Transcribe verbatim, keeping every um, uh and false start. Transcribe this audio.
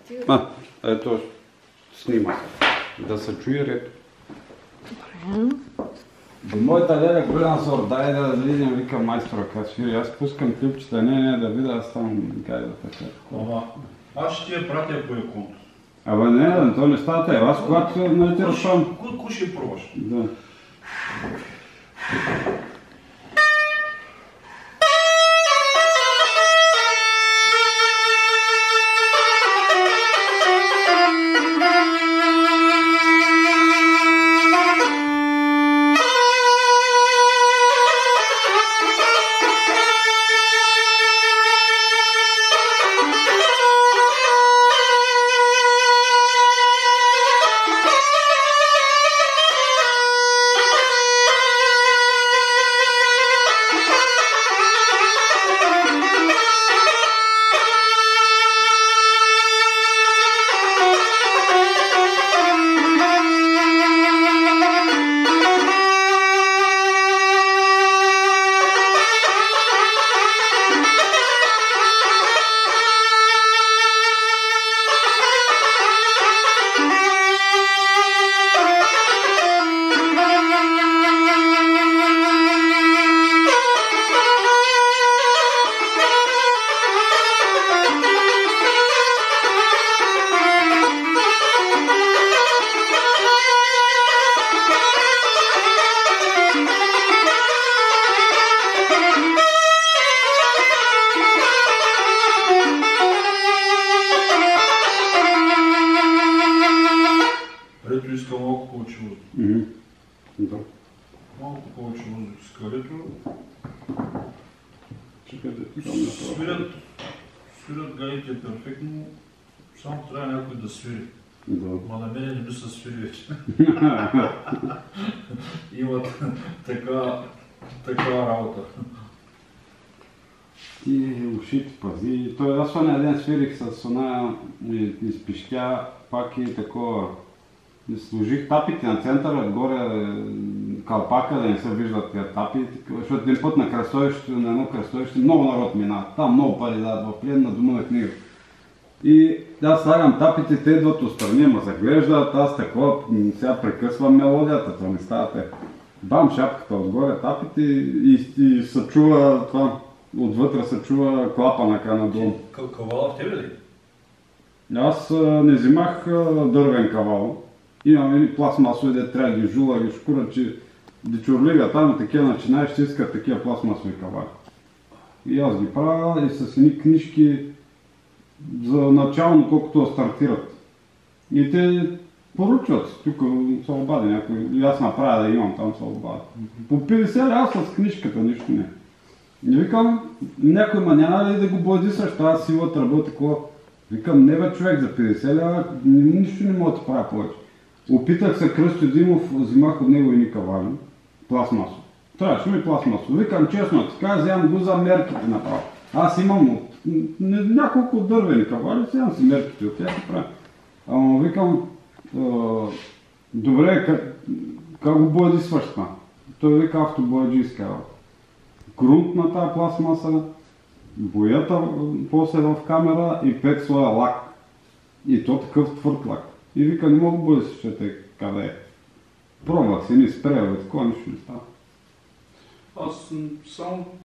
А, ето, снима. Да се чуе ред. Добре. До моята леля голям сор, дай да видим, вика майстора как свири. Аз пускам клипчета, не, не, да видя, аз там гайда така. Ама, аз ще ти я пратя по еконто. Абе не, то не става тая. Аз когато не ти разпам. Ко ще пробваш? Да. Рето иска малко повече въздух. Мгм. Да. Малко повече въздух иска Рето. Чакай да ти дам направо. Свирят, свирят гайите перфектно, само трябва някой да свири. Да. Ма на мене не ми се свири вече. Имат така, така работа. Ти ушите пази. Той аз на ден свирих с оная и изпищя пак и такова. Сложих тапите на центъра, отгоре калпака, да не се виждат тия тапи, защото един път на кръстовището, на едно кръстовище, много народ мина. Там много пари дадат в плен на дома на книга. И аз слагам тапите, те идват отстрани, ма заглеждат, аз такова, сега прекъсвам мелодията, това не става те. Бам шапката отгоре, тапите и, и се чува това, отвътре се чува клапана надолу. Кавала в тебе ли? Аз а, не взимах а, дървен кавал. Имам едни пластмасови, де трябва да ги жула, ги шкура, че дечурлига там и такива начинаещи искат такива пластмасови кавали. И аз ги правя и с едни книжки за начално, колкото да стартират. И те поручват, тук се обади някой, и аз направя да имам там се обади. По петдесет лева с книжката, нищо не. И викам, някой ма няма ли да го бладисаш, тази сила тръба такова. Викам, не бе човек, за петдесет лева, нищо не мога да правя повече. Опитах се Кръстю Димов, взимах от него едни кавали, пластмасо. Трябваше ми пластмасо. Викам честно, така вземам го за мерките направо. Аз имам от, не, няколко дървени кавали, вземам си мерките от тях и правя. Ама викам, е, добре, как, как го бладисваш това? Той вика автобладжийска. Грунт на тази пластмаса, боята после в камера и пет слоя лак. И то такъв твърд лак. И вика, не мога да бъде се къде е. Пробвах си, ни спрея, такова нищо не става. Аз само